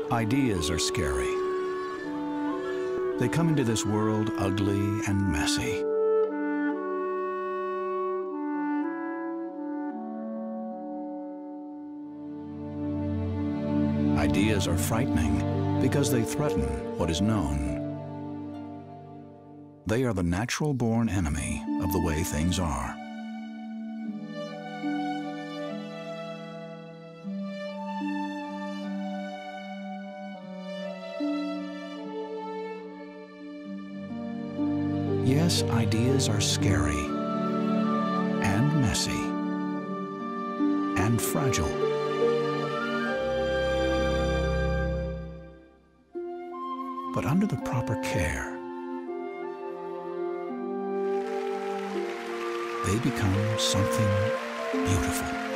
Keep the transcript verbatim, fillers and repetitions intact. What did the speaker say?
Ideas are scary. They come into this world ugly and messy. Ideas are frightening because they threaten what is known. They are the natural-born enemy of the way things are. Yes, ideas are scary and messy and fragile. But under the proper care, they become something beautiful.